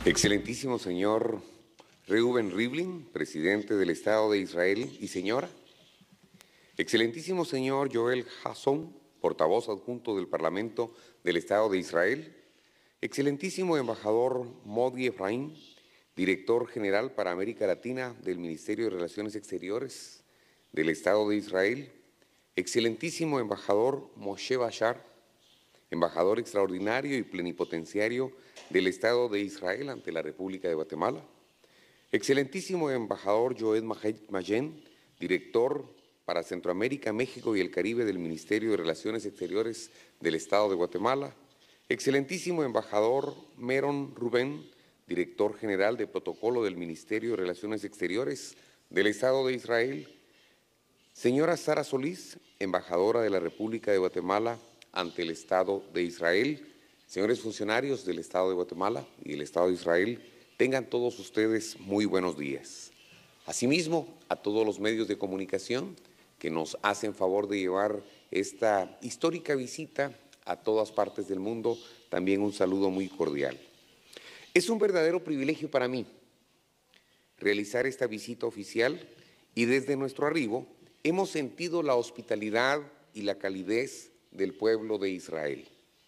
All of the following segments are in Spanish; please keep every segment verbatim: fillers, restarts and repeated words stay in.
Excelentísimo señor Reuven Rivlin, presidente del Estado de Israel, y señora. Excelentísimo señor Joel Hasson, portavoz adjunto del Parlamento del Estado de Israel. Excelentísimo embajador Modi Efraín, director general para América Latina del Ministerio de Relaciones Exteriores del Estado de Israel. Excelentísimo embajador Moshe Bashar, embajador extraordinario y plenipotenciario del Estado de Israel ante la República de Guatemala. Excelentísimo embajador Joed Mayen, director para Centroamérica, México y el Caribe del Ministerio de Relaciones Exteriores del Estado de Guatemala. Excelentísimo embajador Meron Rubén, director general de Protocolo del Ministerio de Relaciones Exteriores del Estado de Israel. Señora Sara Solís, embajadora de la República de Guatemala ante el Estado de Israel. Señores funcionarios del Estado de Guatemala y del Estado de Israel, tengan todos ustedes muy buenos días. Asimismo, a todos los medios de comunicación que nos hacen favor de llevar esta histórica visita a todas partes del mundo, también un saludo muy cordial. Es un verdadero privilegio para mí realizar esta visita oficial y desde nuestro arribo hemos sentido la hospitalidad y la calidez del pueblo de Israel.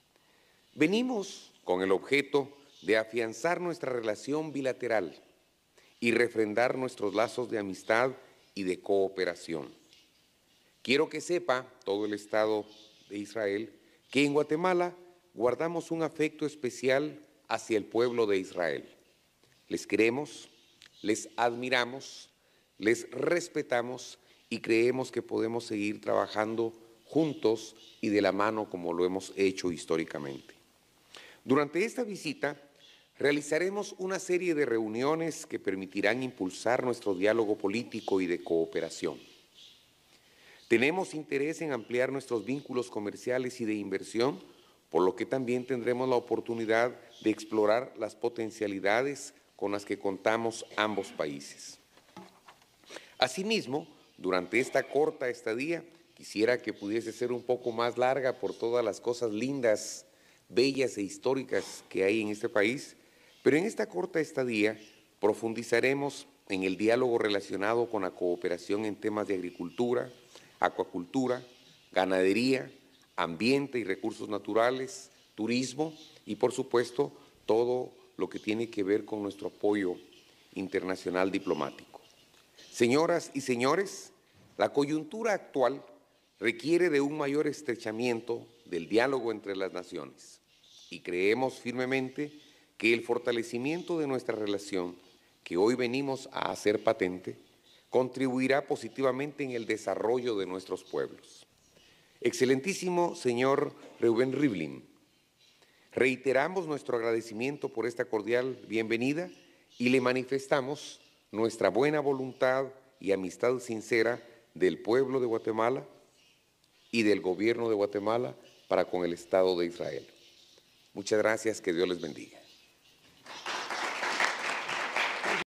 Venimos con el objeto de afianzar nuestra relación bilateral y refrendar nuestros lazos de amistad y de cooperación. Quiero que sepa todo el Estado de Israel que en Guatemala guardamos un afecto especial hacia el pueblo de Israel. Les queremos, les admiramos, les respetamos y creemos que podemos seguir trabajando juntos y de la mano como lo hemos hecho históricamente. Durante esta visita realizaremos una serie de reuniones que permitirán impulsar nuestro diálogo político y de cooperación. Tenemos interés en ampliar nuestros vínculos comerciales y de inversión, por lo que también tendremos la oportunidad de explorar las potencialidades con las que contamos ambos países. Asimismo, durante esta corta estadía, quisiera que pudiese ser un poco más larga por todas las cosas lindas, bellas e históricas que hay en este país, pero en esta corta estadía profundizaremos en el diálogo relacionado con la cooperación en temas de agricultura, acuacultura, ganadería, ambiente y recursos naturales, turismo y, por supuesto, todo lo que tiene que ver con nuestro apoyo internacional diplomático. Señoras y señores, la coyuntura actual requiere de un mayor estrechamiento del diálogo entre las naciones y creemos firmemente que el fortalecimiento de nuestra relación, que hoy venimos a hacer patente, contribuirá positivamente en el desarrollo de nuestros pueblos. Excelentísimo señor Reuven Rivlin, reiteramos nuestro agradecimiento por esta cordial bienvenida y le manifestamos nuestra buena voluntad y amistad sincera del pueblo de Guatemala y del gobierno de Guatemala para con el Estado de Israel. Muchas gracias, que Dios les bendiga.